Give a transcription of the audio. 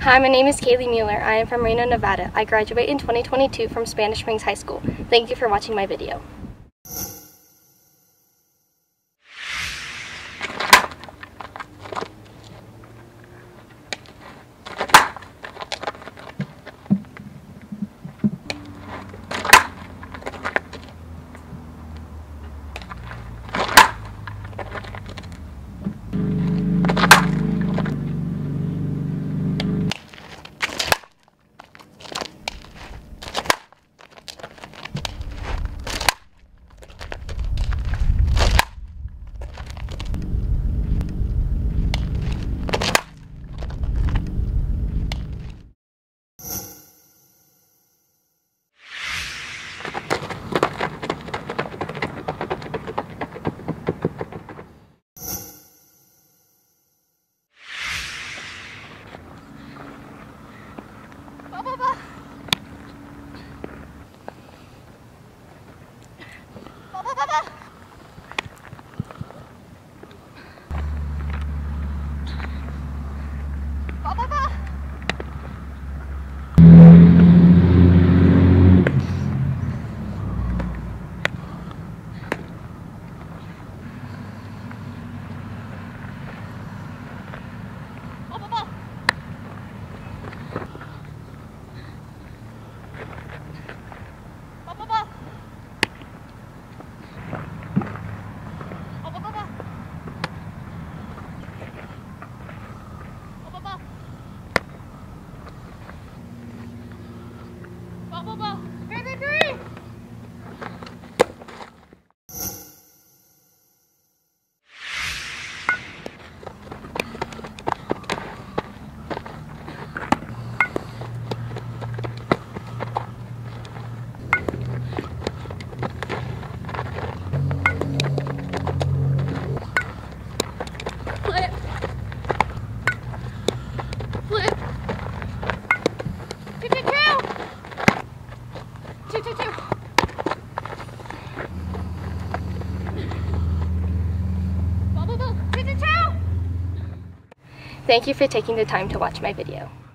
Hi, my name is Kayli Mueller. I am from Reno, Nevada. I graduate in 2022 from Spanish Springs High School. Thank you for watching my video. Thank you for taking the time to watch my video.